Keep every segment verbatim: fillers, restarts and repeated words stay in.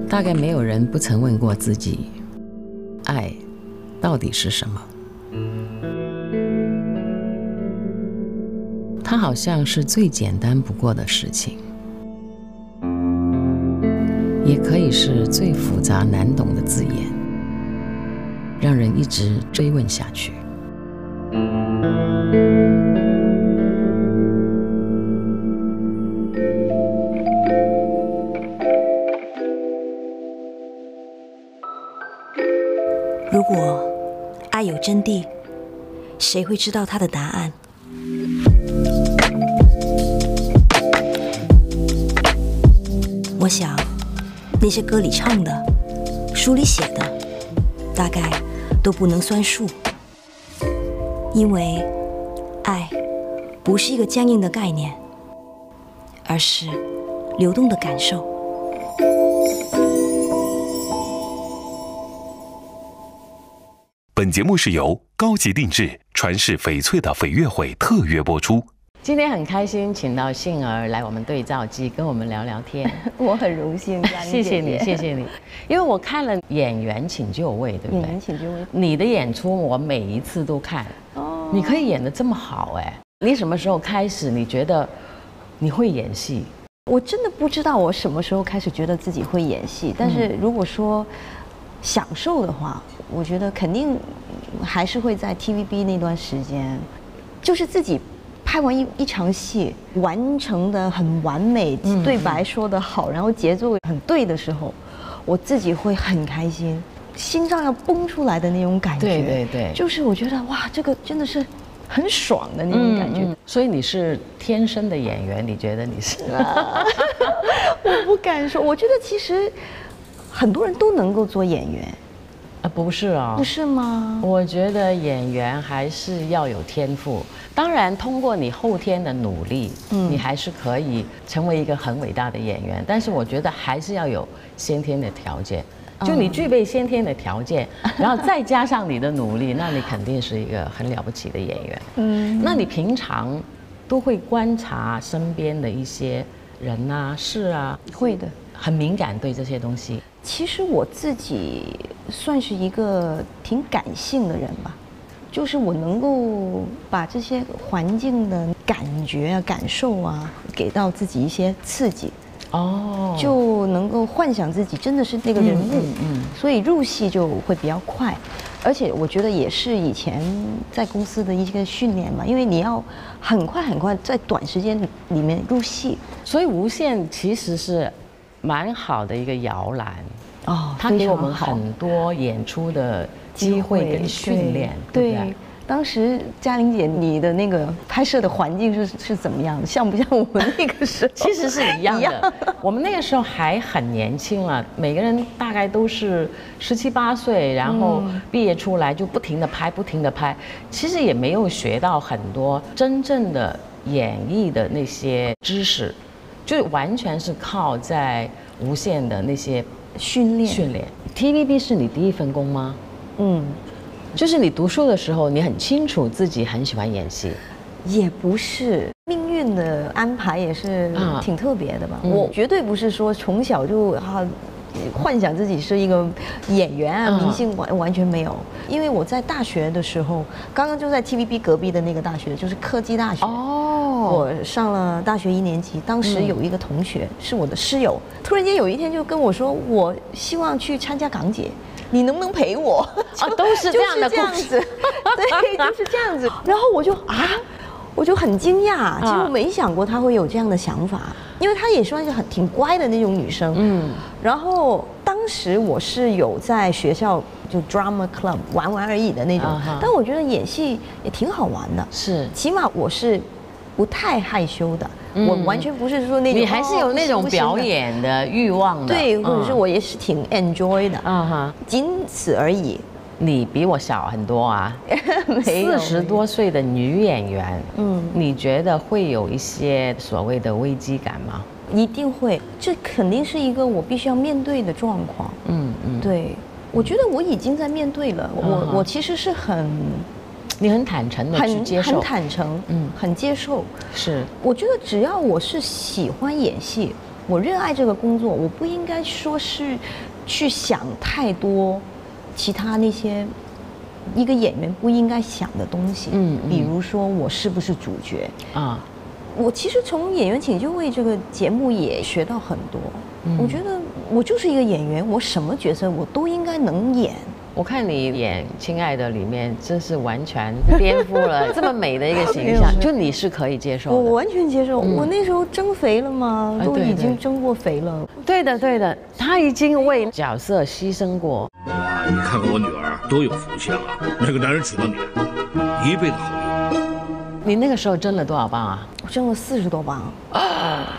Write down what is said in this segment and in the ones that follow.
大概没有人不曾问过自己，爱到底是什么？它好像是最简单不过的事情，也可以是最复杂难懂的字眼，让人一直追问下去。 如果爱有真谛，谁会知道它的答案？我想，那些歌里唱的，书里写的，大概都不能算数，因为爱不是一个僵硬的概念，而是流动的感受。 本节目是由高级定制传世翡翠的翡悦会特约播出。 今天很开心，请到杏儿来我们对照机跟我们聊聊天。 我很荣幸， 谢谢你，谢谢你。因为我看了《演员请就位》，对不对？ 演员请就位， 你的演出我每一次都看。哦，你可以演得这么好哎！你什么时候开始你觉得你会演戏？ 我真的不知道我什么时候开始觉得自己会演戏，但是如果说享受的话，我觉得肯定还是会在 T V B 那段时间，就是自己拍完一一场戏，完成的很完美，嗯、对白说得好，然后节奏很对的时候，我自己会很开心，心脏要蹦出来的那种感觉。 对对对， 就是我觉得哇，这个真的是很爽的那种感觉。嗯嗯、 所以你是天生的演员，你觉得你是？ 我不敢说，我觉得其实很多人都能够做演员。 啊，不是啊、哦， 不是吗？ 我觉得演员还是要有天赋，当然通过你后天的努力，嗯，你还是可以成为一个很伟大的演员。但是我觉得还是要有先天的条件，就你具备先天的条件，嗯、然后再加上你的努力，那你肯定是一个很了不起的演员。嗯，那你平常都会观察身边的一些人啊、事啊， 会的， 很敏感对这些东西。 其实我自己算是一个挺感性的人吧，就是我能够把这些环境的感觉啊、感受啊，给到自己一些刺激，哦，就能够幻想自己真的是那个人物，嗯，嗯嗯所以入戏就会比较快。而且我觉得也是以前在公司的一个训练嘛，因为你要很快很快在短时间里面入戏， 所以无线其实是蛮好的一个摇篮哦， 它给我们很多演出的机会跟训练，对不对？ 当时嘉玲姐，你的那个拍摄的环境是是怎么样的？像不像我们那个时候？ 其实是一样的。我们那个时候还很年轻啊，每个人大概都是十七八岁，然后毕业出来就不停的拍，不停的拍。其实也没有学到很多真正的演绎的那些知识，就完全是靠在无线的那些训练训练。T V B 是你第一份工吗？ 嗯。 就是你读书的时候，你很清楚自己很喜欢演戏， 也不是命运的安排也是挺特别的吧。啊嗯、我绝对不是说从小就啊幻想自己是一个演员啊、明星，完完全没有。因为我在大学的时候，刚刚就在 T V B 隔壁的那个大学，就是科技大学。哦，我上了大学一年级，当时有一个同学是我的室友，突然间有一天就跟我说，我希望去参加港姐。你能不能陪我？ 啊，都是这样的故事， 对，就是这样子。然后我就啊，我就很惊讶，其实我没想过她会有这样的想法，因为她也算是很挺乖的那种女生。嗯。然后当时我是有在学校就 drama club 玩玩而已的那种，但我觉得演戏也挺好玩的。是，起码我是不太害羞的。我完全不是说那种， 你还是有那种表演的欲望的， 对，或者是我也是挺 enjoy 的，嗯哼，仅此而已。 你比我小很多啊，四十多岁的女演员，嗯，你觉得会有一些所谓的危机感吗？ 一定会，这肯定是一个我必须要面对的状况。嗯嗯，对，我觉得我已经在面对了，我我其实是很。 你很坦诚的去接受， 很坦诚，嗯，很接受。 是， 我觉得只要我是喜欢演戏， 我热爱这个工作，我不应该说是去想太多其他那些一个演员不应该想的东西。嗯，比如说我是不是主角啊？我其实从《演员请就位》这个节目也学到很多。嗯，我觉得我就是一个演员，我什么角色我都应该能演。我看你演《亲爱的》里面，真是完全颠覆了这么美的一个形象，就你是可以接受的。我完全接受，嗯、我那时候增肥了嘛，都已经增过肥了。对的，对的，他已经为角色牺牲过。 哇，你看看我女儿多有福气啊！那个男人娶到你，一辈子好运。 你那个时候增了多少磅啊？ 我增了四十多磅。啊，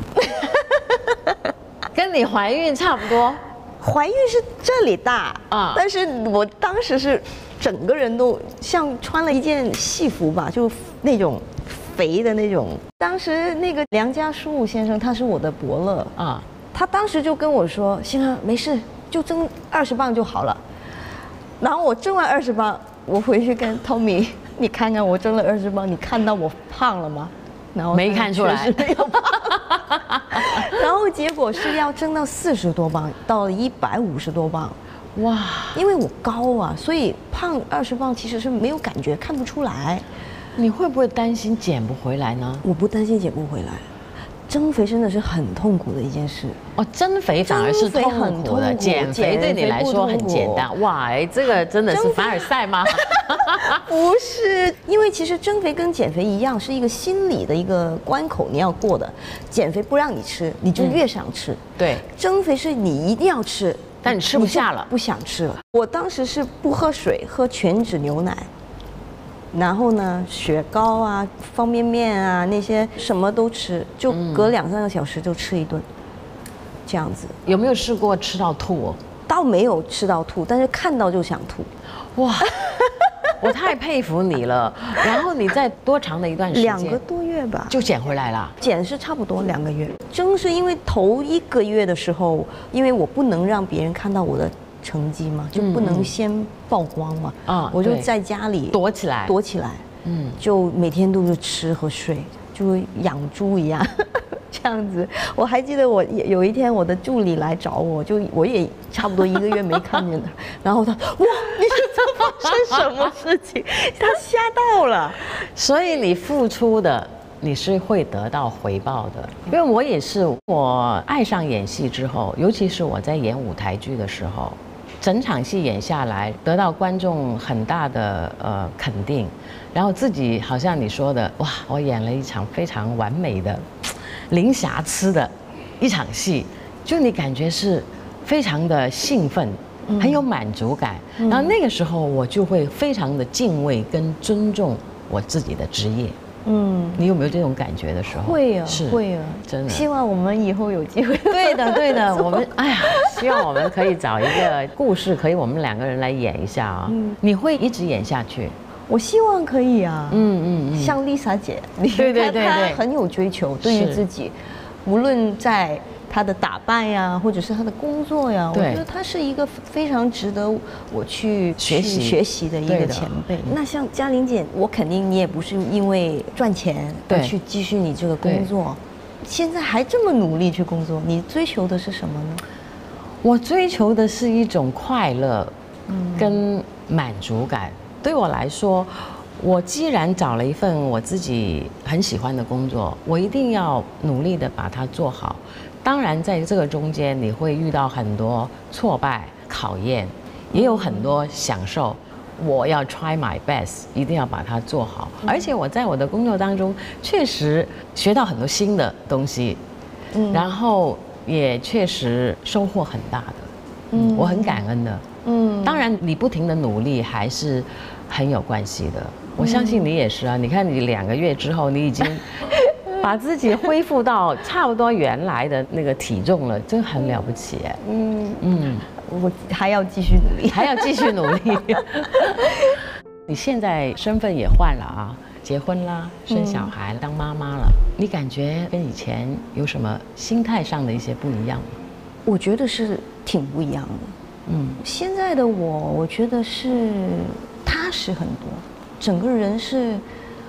跟你怀孕差不多。 怀孕是这里大啊，但是我当时是整个人都像穿了一件戏服吧，就那种肥的那种。当时那个梁家树先生他是我的伯乐啊，他当时就跟我说：“先生，没事，就增二十磅就好了。”然后我增完二十磅，我回去跟 Tommy， 你看看我增了二十磅，你看到我胖了吗？然后没看出来， 没有胖。然后结果是要增到四十多磅，到了一百五十多磅，哇！因为我高啊，所以胖二十磅其实是没有感觉，看不出来。 你会不会担心减不回来呢？ 我不担心减不回来，增肥真的是很痛苦的一件事。 哦，增肥反而是痛苦的，减肥对你来说很简单。哇，哎，这个真的是凡尔赛吗？ 不是，因为其实增肥跟减肥一样，是一个心理的一个关口，你要过的。减肥不让你吃，你就越想吃。嗯、 对， 增肥是你一定要吃， 但你吃不下了， 不想吃了。我当时是不喝水，喝全脂牛奶，然后呢，雪糕啊、方便面啊那些什么都吃，就隔两三个小时就吃一顿，这样子。 有没有试过吃到吐？ 倒没有吃到吐，但是看到就想吐。哇！ 我太佩服你了。然后你在多长的一段时间？ 两个多月吧， 就减回来了。 减是差不多两个月。正是因为头一个月的时候，因为我不能让别人看到我的成绩嘛，就不能先曝光嘛。啊，我就在家里躲起来， 躲起来。嗯，就每天都是吃和睡，就养猪一样。这样子，我还记得我有一天我的助理来找我，就我也差不多一个月没看见他，然后他哇，你是这发生什么事情？他吓到了。 所以你付出的，你是会得到回报的。因为我也是，我爱上演戏之后，尤其是我在演舞台剧的时候，整场戏演下来，得到观众很大的呃肯定，然后自己好像你说的，哇，我演了一场非常完美的。零瑕疵的一场戏，就你感觉是非常的兴奋，很有满足感。然后那个时候我就会非常的敬畏跟尊重我自己的职业。嗯，你有没有这种感觉的时候？ 会啊， 是会啊， 真的。 希望我们以后有机会。 对的，对的，我们哎呀，希望我们可以找一个故事，可以我们两个人来演一下啊。嗯，你会一直演下去？ 我希望可以啊，嗯嗯嗯，像 Lisa 姐， 对对对对， 她很有追求，对于自己，无论在她的打扮呀，或者是她的工作呀，我觉得她是一个非常值得我去学习学习的一个前辈。那像嘉玲姐，我肯定你也不是因为赚钱而去继续你这个工作，现在还这么努力去工作，你追求的是什么呢？ 我追求的是一种快乐，跟满足感。对我来说，我既然找了一份我自己很喜欢的工作，我一定要努力的把它做好。当然，在这个中间你会遇到很多挫败、考验，也有很多享受。我要 try my best， 一定要把它做好。而且我在我的工作当中确实学到很多新的东西，嗯，然后也确实收获很大的，嗯，我很感恩的。嗯，当然，你不停的努力还是很有关系的。我相信你也是啊。你看，你两个月之后，你已经把自己恢复到差不多原来的那个体重了，真很了不起哎。嗯嗯，我还要继续努力， 还要继续努力。你现在身份也换了啊，结婚啦，生小孩，当妈妈了。你感觉跟以前有什么心态上的一些不一样吗？ 我觉得是挺不一样的。嗯，现在的我，我觉得是踏实很多，整个人是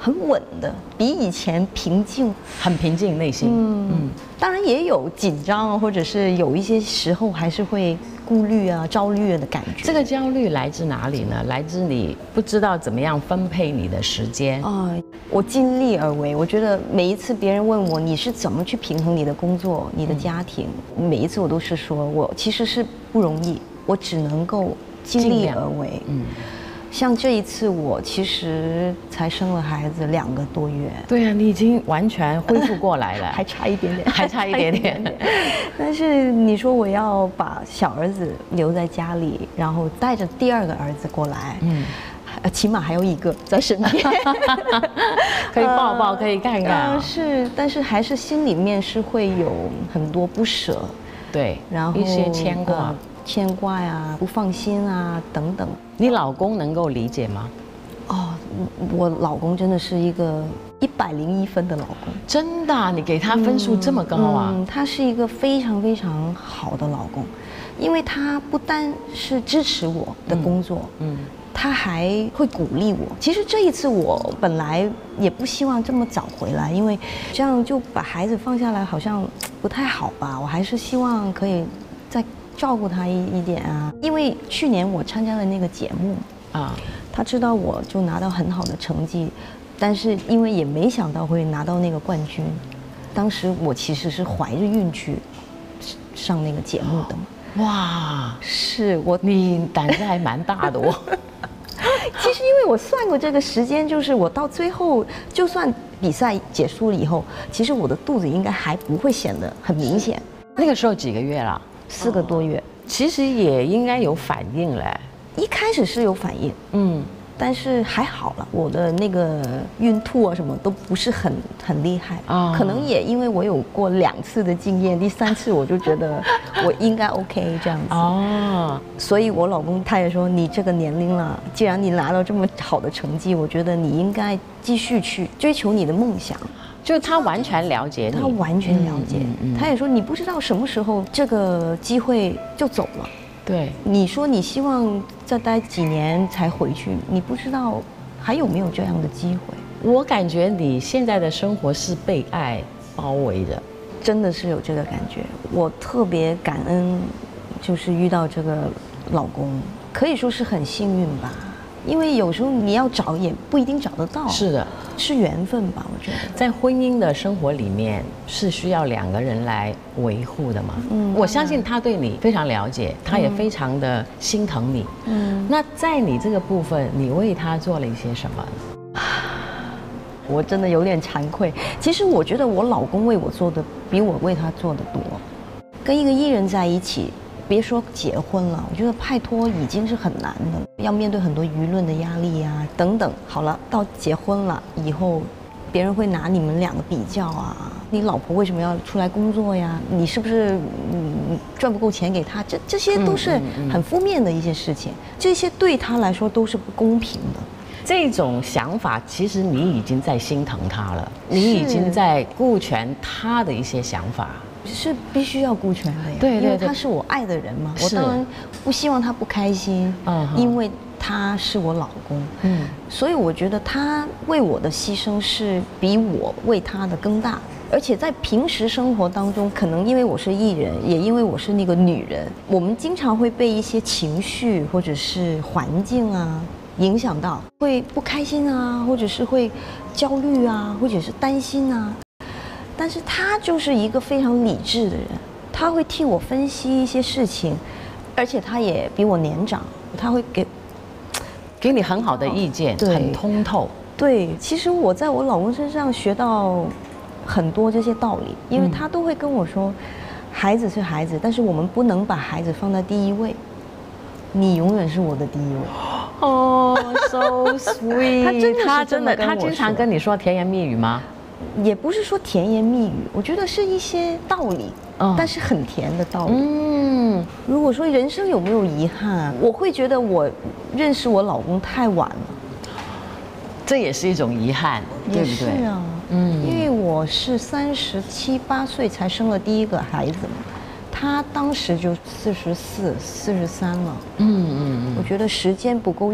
很稳的，比以前平静， 很平静内心。 嗯嗯，当然也有紧张啊，或者是有一些时候还是会顾虑啊、焦虑的感觉。 这个焦虑来自哪里呢？来自你不知道怎么样分配你的时间。 啊、呃，我尽力而为。我觉得每一次别人问我你是怎么去平衡你的工作、你的家庭，嗯、每一次我都是说我其实是不容易，我只能够尽力而为。嗯。像这一次，我其实才生了孩子两个多月。 对啊，你已经完全恢复过来了， 还差一点点， 还差一点点。 但是你说我要把小儿子留在家里，然后带着第二个儿子过来，嗯，起码还有一个在身边， 可以抱抱，可以看看、啊呃。是，但是还是心里面是会有很多不舍， 对， 然后一些牵挂。呃牵挂呀，不放心啊，等等。 你老公能够理解吗？ 哦，我老公真的是一个一百零一分的老公。 真的、啊？你给他分数这么高啊？ 嗯，他是一个非常非常好的老公，因为他不单是支持我的工作，嗯，嗯他还会鼓励我。其实这一次我本来也不希望这么早回来，因为这样就把孩子放下来好像不太好吧。我还是希望可以再照顾他一一点啊，因为去年我参加了那个节目啊，他知道我就拿到很好的成绩，但是因为也没想到会拿到那个冠军，当时我其实是怀着孕去上那个节目的。哇，是我你胆子还蛮大的哦。 其实因为我算过这个时间，就是我到最后就算比赛结束了以后，其实我的肚子应该还不会显得很明显。 那个时候几个月了？ 四个多月， 其实也应该有反应嘞。 一开始是有反应，嗯，但是还好了，我的那个孕吐啊什么都不是很很厉害啊。可能也因为我有过两次的经验，第三次我就觉得我应该 OK 这样子哦。所以我老公他也说，你这个年龄了，既然你拿到这么好的成绩，我觉得你应该继续去追求你的梦想。 就他完全了解你， 他完全了解，嗯嗯嗯、他也说你不知道什么时候这个机会就走了。 对， 你说你希望再待几年才回去，你不知道还有没有这样的机会。 我感觉你现在的生活是被爱包围的， 真的是有这个感觉。我特别感恩，就是遇到这个老公，可以说是很幸运吧。因为有时候你要找也不一定找得到。 是的， 是缘分吧？我觉得在婚姻的生活里面是需要两个人来维护的嘛。嗯，我相信他对你非常了解，他也非常的心疼你。嗯，那在你这个部分，你为他做了一些什么？ 我真的有点惭愧。其实我觉得我老公为我做的比我为他做的多。跟一个艺人在一起，别说结婚了，我觉得拍拖已经是很难的，要面对很多舆论的压力啊等等。好了，到结婚了以后，别人会拿你们两个比较啊，你老婆为什么要出来工作呀？你是不是嗯赚不够钱给她？这这些都是很负面的一些事情，这些对他来说都是不公平的。 这种想法，其实你已经在心疼他了，你已经在顾全他的一些想法。 是必须要顾全的呀， 对对对， 因为他是我爱的人嘛，我当然不希望他不开心，嗯，因为他是我老公，嗯，所以我觉得他为我的牺牲是比我为他的更大，而且在平时生活当中，可能因为我是艺人，也因为我是那个女人，我们经常会被一些情绪或者是环境啊影响到，会不开心啊，或者是会焦虑啊，或者是担心啊。但是他就是一个非常理智的人，他会替我分析一些事情，而且他也比我年长，他会给给你很好的意见，很通透。 对，其实我在我老公身上学到很多这些道理，因为他都会跟我说，孩子是孩子，但是我们不能把孩子放在第一位，你永远是我的第一位。 哦、oh, ，so sweet 他真的他真的， 他经常跟你说甜言蜜语吗？ 也不是说甜言蜜语，我觉得是一些道理，嗯、但是很甜的道理。嗯，如果说人生有没有遗憾，我会觉得我认识我老公太晚了， 这也是一种遗憾，对不对？ 是啊，嗯，因为我是三十七八岁才生了第一个孩子嘛，他当时就四十四、四十三了。嗯嗯嗯，我觉得时间不够用。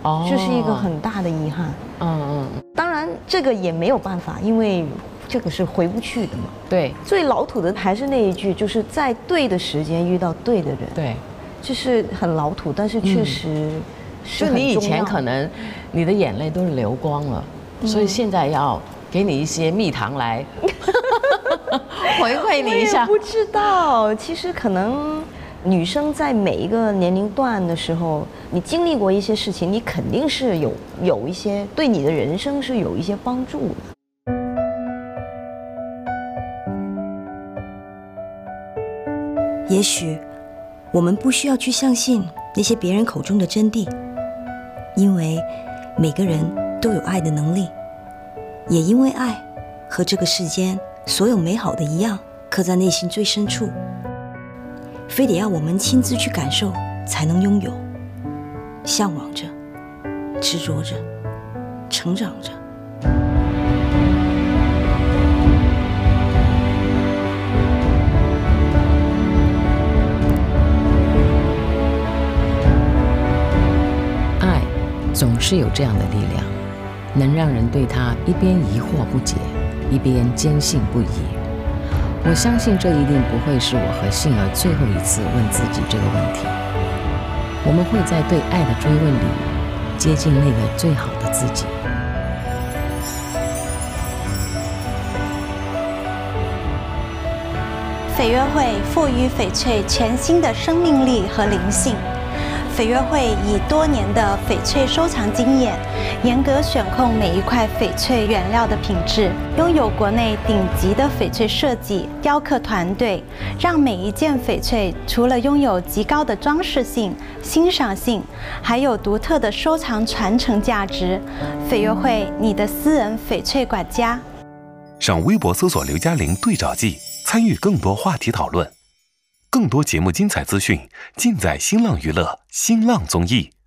哦，这是一个很大的遗憾。嗯嗯，当然这个也没有办法，因为这个是回不去的嘛。 对， 最老土的还是那一句，就是在对的时间遇到对的人。 对， 就是很老土，但是确实是很重要。 就你以前可能你的眼泪都是流光了，嗯、所以现在要给你一些蜜糖来回馈你一下。 我也不知道，其实可能女生在每一个年龄段的时候，你经历过一些事情，你肯定是有有一些对你的人生是有一些帮助的。 也许我们不需要去相信那些别人口中的真谛，因为每个人都有爱的能力，也因为爱和这个世间所有美好的一样，刻在内心最深处，非得要我们亲自去感受才能拥有，向往着，执着着，成长着。 总是有这样的力量，能让人对他一边疑惑不解，一边坚信不疑。我相信这一定不会是我和杏儿最后一次问自己这个问题。我们会在对爱的追问里，接近那个最好的自己。 翡约会赋予翡翠全新的生命力和灵性。翡约会以多年的翡翠收藏经验，严格选控每一块翡翠原料的品质，拥有国内顶级的翡翠设计雕刻团队，让每一件翡翠除了拥有极高的装饰性、欣赏性，还有独特的收藏传承价值。翡约会，你的私人翡翠管家。 上微博搜索刘嘉玲对照记，参与更多话题讨论。更多节目精彩资讯尽在新浪娱乐新浪综艺。